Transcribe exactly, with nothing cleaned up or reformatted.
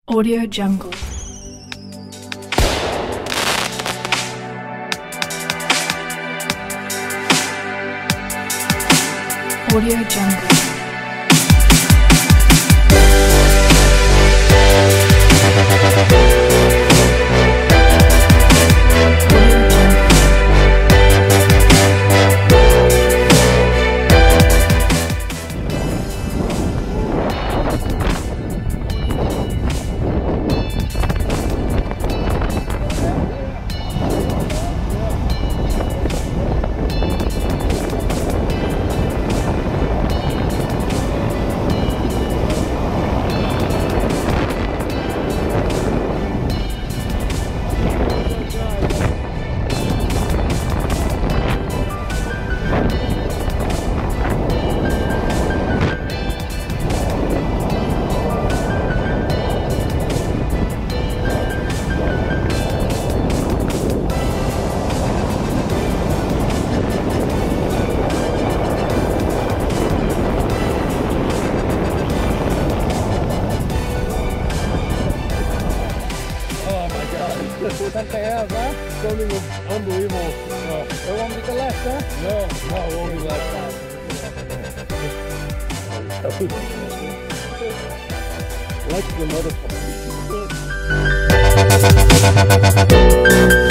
Audio Jungle. Audio Jungle. That they have, huh? Something unbelievable. Uh, it won't be the last time? No, no, it won't be the last time. Like the motherfucker.